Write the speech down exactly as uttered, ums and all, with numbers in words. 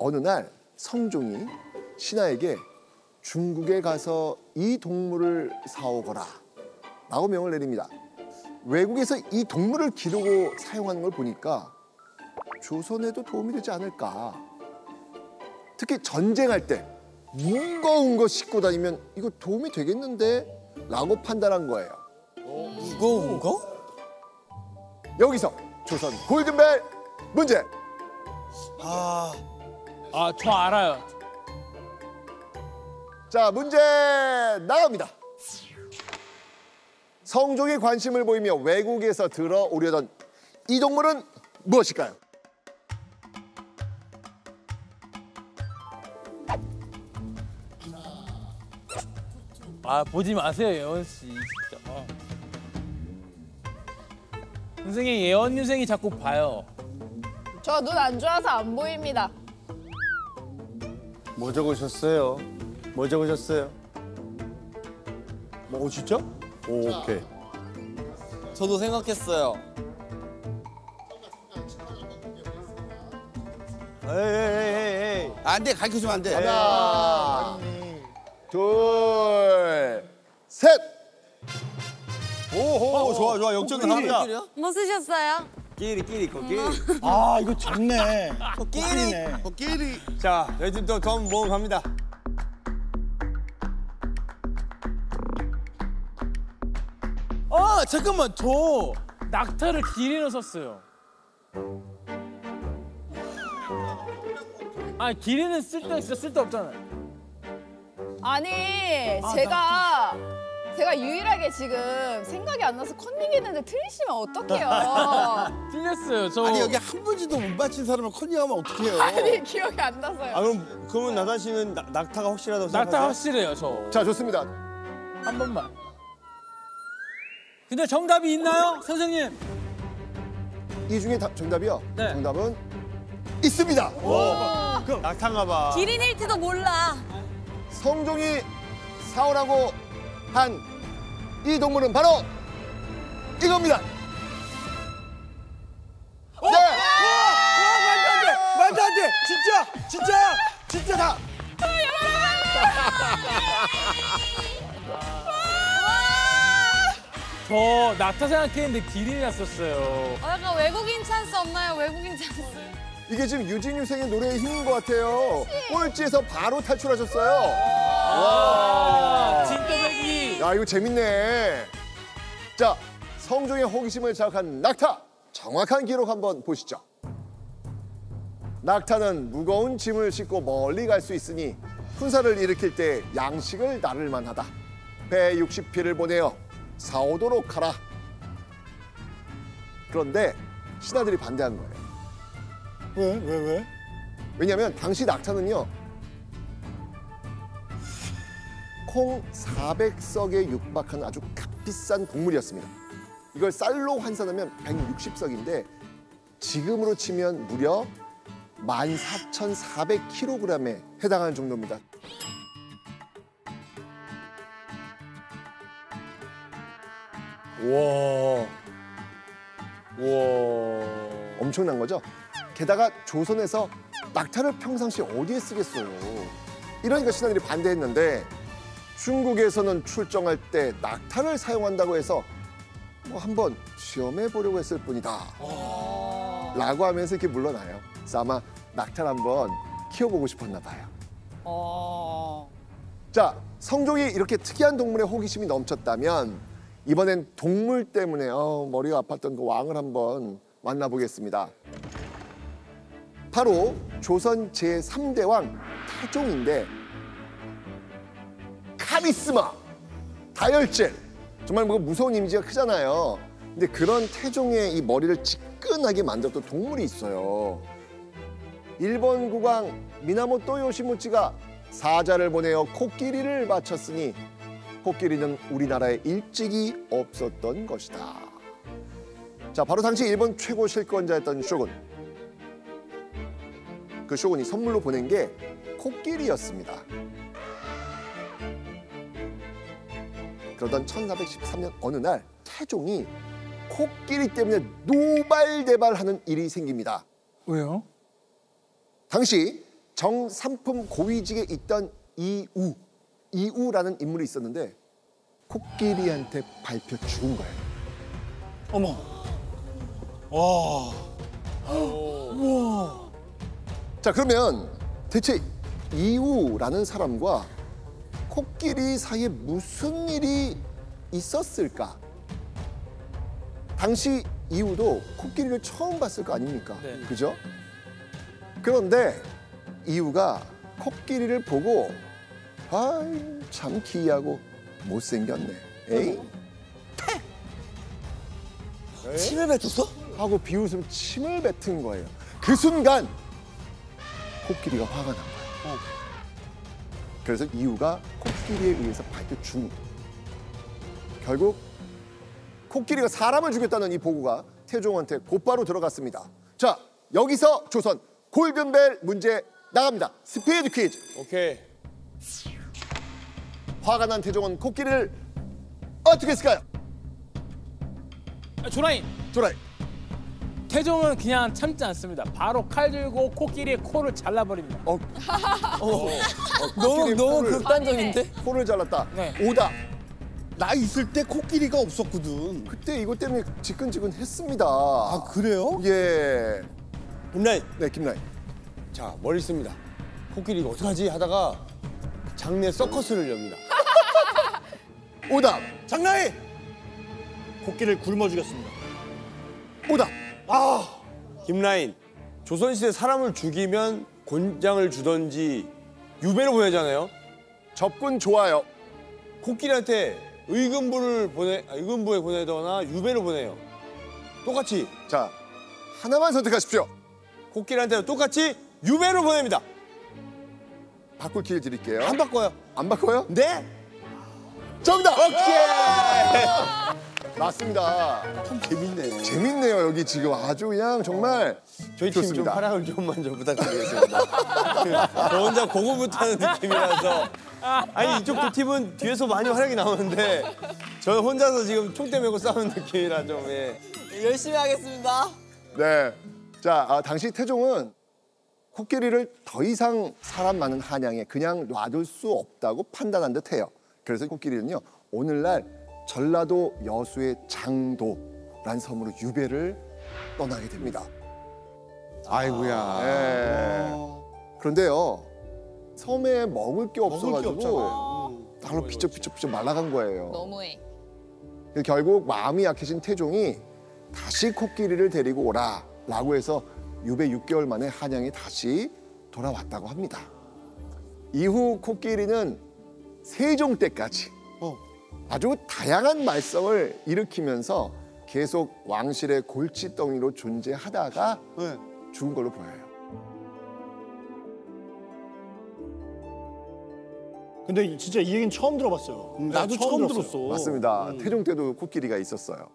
어느 날 성종이 신하에게 중국에 가서 이 동물을 사오거라 라고 명을 내립니다. 외국에서 이 동물을 기르고 사용하는 걸 보니까 조선에도 도움이 되지 않을까. 특히 전쟁할 때 무거운 거 싣고 다니면 이거 도움이 되겠는데? 라고 판단한 거예요. 무거운 거? 여기서 조선 골든벨 문제. 아, 아, 저 알아요. 자, 문제 나갑니다. 성종이 관심을 보이며 외국에서 들어오려던 이 동물은 무엇일까요? 아, 보지 마세요, 예원 씨. 진짜. 아. 선생님, 예원 유생이 자꾸 봐요. 저 눈 안 좋아서 안 보입니다. 뭐 적으셨어요? 뭐 적으셨어요? 뭐 진짜? 오, 오케이. 저도 생각했어요. 에이, 에이, 에이, 에이. 안 돼, 가르쳐주면 안 돼. 하나, 둘, 셋. 오호, 좋아, 좋아. 역전 나갑니다. 뭐 쓰셨어요? 끼리, 끼리, 코끼리. 아 이거 작네. 코끼리. 코끼리. 자, 저희 팀 또 덤 모음 갑니다. 아, 잠깐만, 저 낙타를 기린을 썼어요. 아, 기린은 쓸데 진짜 쓸데 없잖아요. 아니, 제가 제가 유일하게 지금 생각이 안 나서 컨닝했는데 틀리시면 어떡해요. 틀렸어요. 저 아니, 여기 한 번지도 못 맞힌 사람을 컨닝하면 어떡해요? 아니, 기억이 안 나서요. 아, 그럼, 그러면 나단 씨는 나, 낙타가 확실하다고 생각하세요? 낙타 확실해요, 저. 자, 좋습니다. 한 번만. 근데 정답이 있나요, 선생님? 이 중에 다, 정답이요? 네. 정답은 있습니다. 오, 그럼 낙타인가 봐. 기린일지도 몰라. 성종이 사오라고 한 이 동물은 바로 이겁니다. 오! 네. 와, 와, 말도 안 돼! 말도 안 돼! 진짜! 진짜야! 진짜다! 저 낙타 생각했는데 기린이 났었어요. 어, 약간 외국인 찬스 없나요? 외국인 찬스. 이게 지금 유진유생의 노래의 힘인 것 같아요. 꼴찌에서 바로 탈출하셨어요. 와. 진또배기. 야, 이거 재밌네. 자, 성종의 호기심을 자극한 낙타. 정확한 기록 한번 보시죠. 낙타는 무거운 짐을 싣고 멀리 갈 수 있으니 군사를 일으킬 때 양식을 나를 만하다. 배 육십 피를 보내어 사오도록 하라. 그런데 신하들이 반대한 거예요. 왜? 왜? 왜? 왜냐하면 당시 낙타는요, 콩 사백 석에 육박하는 아주 값비싼 곡물이었습니다. 이걸 쌀로 환산하면 백육십 석인데 지금으로 치면 무려 만 사천사백 킬로그램에 해당하는 정도입니다. 와. 와. 엄청난 거죠? 게다가 조선에서 낙타를 평상시 어디에 쓰겠어요. 이러니까 신하들이 반대했는데 중국에서는 출정할 때 낙타를 사용한다고 해서 뭐 한번 시험해 보려고 했을 뿐이다 라고 하면서 이렇게 물러나요. 그래서 아마 낙타를 한번 키워보고 싶었나 봐요. 어... 자, 성종이 이렇게 특이한 동물에 호기심이 넘쳤다면 이번엔 동물 때문에 어, 머리가 아팠던 그 왕을 한번 만나보겠습니다. 바로 조선 제삼 대 왕 태종인데 카리스마, 다혈질, 정말 뭐 무서운 이미지가 크잖아요. 근데 그런 태종의 이 머리를 지끈하게 만들었던 동물이 있어요. 일본 국왕 미나모토 요시무치가 사자를 보내어 코끼리를 바쳤으니 코끼리는 우리나라에 일찍이 없었던 것이다. 자, 바로 당시 일본 최고 실권자였던 쇼군. 그 쇼군이 선물로 보낸 게 코끼리였습니다. 그러던 천사백십삼 년 어느 날 태종이 코끼리 때문에 노발대발하는 일이 생깁니다. 왜요? 당시 정삼품 고위직에 있던 이우, 이우라는 인물이 있었는데 코끼리한테 밟혀 죽은 거예요. 어머. 와. 우와. 자, 그러면 대체 이우라는 사람과 코끼리 사이에 무슨 일이 있었을까? 당시 이우도 코끼리를 처음 봤을 거 아닙니까? 네. 그죠? 그런데 이우가 코끼리를 보고 아이, 참 기이하고 못생겼네. 에이? 침을 뱉었어? 하고 비웃음 침을 뱉은 거예요. 그 순간 코끼리가 화가 난 거예요. 그래서 이우가 코끼리에 의해서 밟혀 죽은 거예요. 결국 코끼리가 사람을 죽였다는 이 보고가 태종한테 곧바로 들어갔습니다. 자, 여기서 조선 골든벨 문제 나갑니다. 스피드 퀴즈. 오케이. 화가 난 태종은 코끼리를 어떻게 했을까요? 아, 조라인. 조라이. 태종은 그냥 참지 않습니다. 바로 칼 들고 코끼리의 코를 잘라버립니다. 어, 너무 코끼리의 너무 코를, 극단적인데? 코를 잘랐다. 네. 오답. 나 있을 때 코끼리가 없었거든. 그때 이것 때문에 지끈지끈했습니다. 아 그래요? 예. 김라인. 네, 김라인. 자 머리 씁니다. 코끼리 이거 어떡하지 하다가 장내 서커스를 엽니다. 오답. 장라인. 코끼리를 굶어 죽였습니다. 오답. 아 김라인. 조선시대 사람을 죽이면 곤장을 주던지 유배로 보내잖아요. 접근 좋아요. 코끼리한테 의금부를 보내 아, 의금부에 보내거나 유배로 보내요. 똑같이 자, 하나만 선택하십시오. 코끼리한테 똑같이 유배로 보냅니다. 바꿀 기회 드릴게요. 안 바꿔요. 안 바꿔요? 네? 정답! 오케이. 맞습니다. 참 재밌네. 재밌네요, 여기 지금. 아주 그냥 정말 저희 팀 좀 좋습니다. 활약을 좀만 좀 부탁드리겠습니다. 저 혼자 고급 못하는 느낌이라서. 아니 이쪽 두 팀은 뒤에서 많이 활약이 나오는데 저는 혼자서 지금 총대 메고 싸우는 느낌이라 좀 예. 열심히 하겠습니다. 네. 자, 아, 당시 태종은 코끼리를 더 이상 사람 많은 한양에 그냥 놔둘 수 없다고 판단한 듯해요. 그래서 코끼리는요, 오늘날 전라도 여수의 장도라는 섬으로 유배를 떠나게 됩니다. 아이고야. 예. 그런데요, 섬에 먹을 게 없어가지고 없잖아요. 달로 비쩍비쩍비쩍 말라간 거예요. 너무해. 결국 마음이 약해진 태종이 다시 코끼리를 데리고 오라라고 해서 유배 육 개월 만에 한양에 다시 돌아왔다고 합니다. 이후 코끼리는 세종 때까지 어. 아주 다양한 말썽을 일으키면서 계속 왕실의 골칫덩이로 존재하다가 네. 죽은 걸로 보여요. 근데 진짜 이 얘기는 처음 들어봤어요. 음, 나도 네, 처음 들었어요. 들었어. 맞습니다. 태종 때도 코끼리가 있었어요.